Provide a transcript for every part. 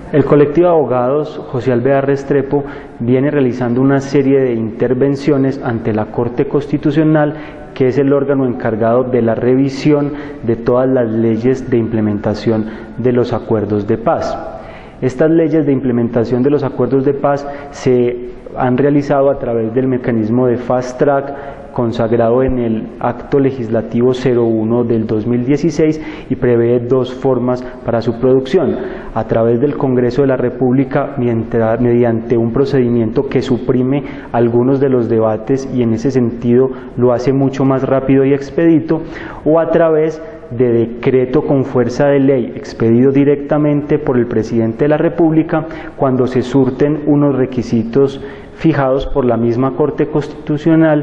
El colectivo de abogados José Alvear Restrepo viene realizando una serie de intervenciones ante la Corte Constitucional, que es el órgano encargado de la revisión de todas las leyes de implementación de los acuerdos de paz. Estas leyes de implementación de los acuerdos de paz se han realizado a través del mecanismo de Fast Track consagrado en el Acto Legislativo 01 del 2016 y prevé dos formas para su producción: a través del Congreso de la República mediante un procedimiento que suprime algunos de los debates y en ese sentido lo hace mucho más rápido y expedito, o a través de decreto con fuerza de ley expedido directamente por el Presidente de la República cuando se surten unos requisitos fijados por la misma Corte Constitucional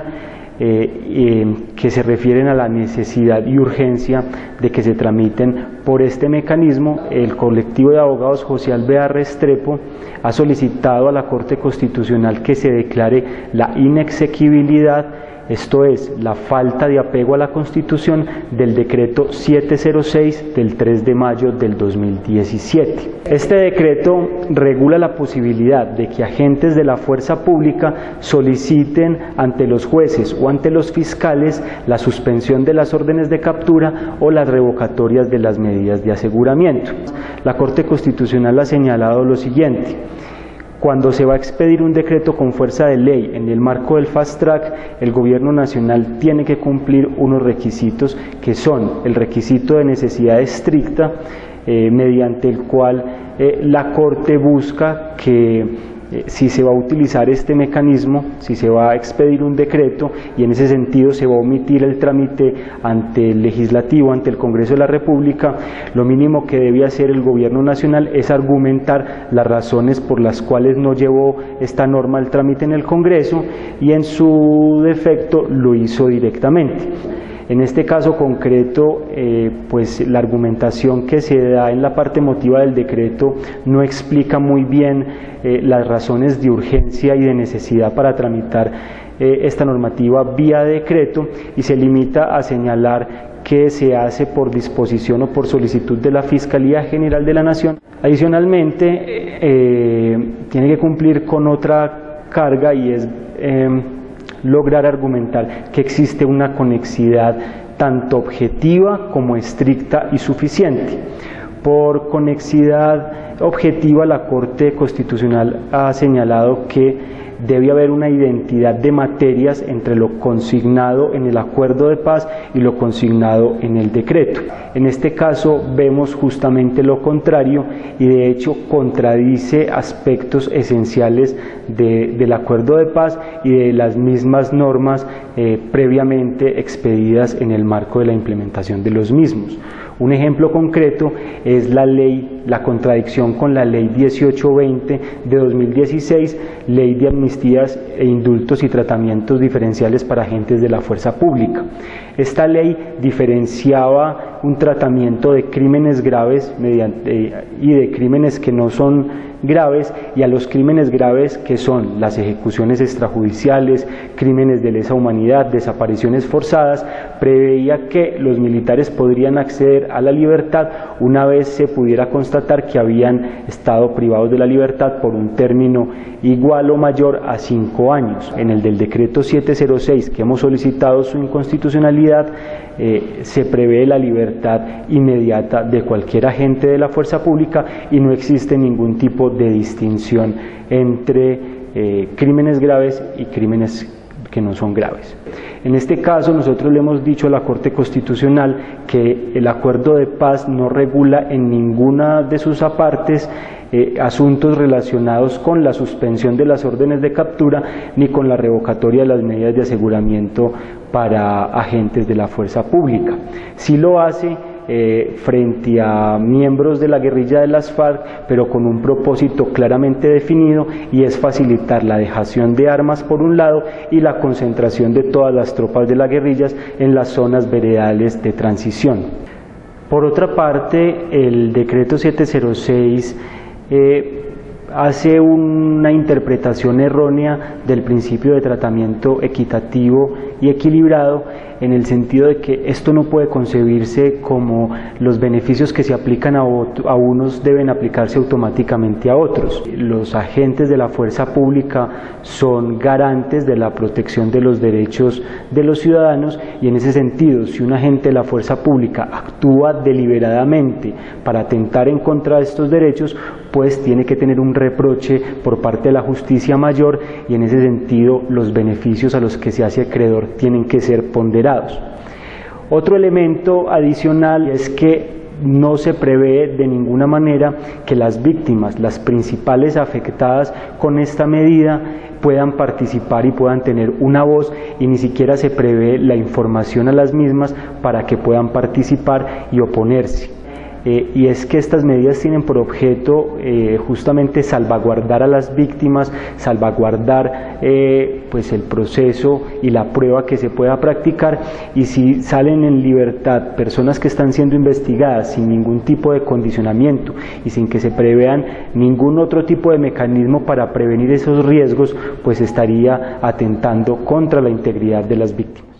que se refieren a la necesidad y urgencia de que se tramiten por este mecanismo. El colectivo de abogados José Alvear Restrepo ha solicitado a la Corte Constitucional que se declare la inexequibilidad, esto es, la falta de apego a la Constitución, del decreto 706 del 3 de mayo del 2017. Este decreto regula la posibilidad de que agentes de la fuerza pública soliciten ante los jueces o ante los fiscales la suspensión de las órdenes de captura o las revocatorias de las medidas de aseguramiento. La Corte Constitucional ha señalado lo siguiente: cuando se va a expedir un decreto con fuerza de ley en el marco del Fast Track, el Gobierno Nacional tiene que cumplir unos requisitos que son el requisito de necesidad estricta, mediante el cual la Corte busca que si se va a utilizar este mecanismo, si se va a expedir un decreto y en ese sentido se va a omitir el trámite ante el Legislativo, ante el Congreso de la República, lo mínimo que debe hacer el Gobierno Nacional es argumentar las razones por las cuales no llevó esta norma al trámite en el Congreso y en su defecto lo hizo directamente. En este caso concreto, pues la argumentación que se da en la parte motiva del decreto no explica muy bien las razones de urgencia y de necesidad para tramitar esta normativa vía decreto y se limita a señalar que se hace por disposición o por solicitud de la Fiscalía General de la Nación. Adicionalmente, tiene que cumplir con otra carga y es lograr argumentar que existe una conexidad tanto objetiva como estricta y suficiente. Por conexidad objetiva, la Corte Constitucional ha señalado que debe haber una identidad de materias entre lo consignado en el acuerdo de paz y lo consignado en el decreto. En este caso vemos justamente lo contrario y de hecho contradice aspectos esenciales del acuerdo de paz y de las mismas normas previamente expedidas en el marco de la implementación de los mismos. Un ejemplo concreto es la contradicción con la Ley 1820 de 2016, Ley de Amnistías e Indultos y Tratamientos Diferenciales para Agentes de la Fuerza Pública. Esta ley diferenciaba un tratamiento de crímenes graves y de crímenes que no son graves, y a los crímenes graves, que son las ejecuciones extrajudiciales, crímenes de lesa humanidad, desapariciones forzadas, preveía que los militares podrían acceder a la libertad una vez se pudiera constatar que habían estado privados de la libertad por un término igual o mayor a 5 años. En el del decreto 706, que hemos solicitado su inconstitucionalidad, se prevé la libertad inmediata de cualquier agente de la fuerza pública y no existe ningún tipo de distinción entre crímenes graves y crímenes que no son graves. En este caso nosotros le hemos dicho a la Corte Constitucional que el acuerdo de paz no regula en ninguna de sus apartes asuntos relacionados con la suspensión de las órdenes de captura ni con la revocatoria de las medidas de aseguramiento para agentes de la fuerza pública. Sí lo hace frente a miembros de la guerrilla de las FARC, pero con un propósito claramente definido, y es facilitar la dejación de armas por un lado y la concentración de todas las tropas de las guerrillas en las zonas veredales de transición. Por otra parte, el decreto 706 hace una interpretación errónea del principio de tratamiento equitativo y equilibrado, en el sentido de que esto no puede concebirse como los beneficios que se aplican a unos deben aplicarse automáticamente a otros. Los agentes de la fuerza pública son garantes de la protección de los derechos de los ciudadanos, y en ese sentido, si un agente de la fuerza pública actúa deliberadamente para atentar en contra de estos derechos, pues tiene que tener un reproche por parte de la justicia mayor, y en ese sentido los beneficios a los que se hace acreedor tienen que ser ponderados. Otro elemento adicional es que no se prevé de ninguna manera que las víctimas, las principales afectadas con esta medida, puedan participar y puedan tener una voz, y ni siquiera se prevé la información a las mismas para que puedan participar y oponerse. Y es que estas medidas tienen por objeto justamente salvaguardar a las víctimas, salvaguardar pues el proceso y la prueba que se pueda practicar, y si salen en libertad personas que están siendo investigadas sin ningún tipo de condicionamiento y sin que se prevean ningún otro tipo de mecanismo para prevenir esos riesgos, pues estaría atentando contra la integridad de las víctimas.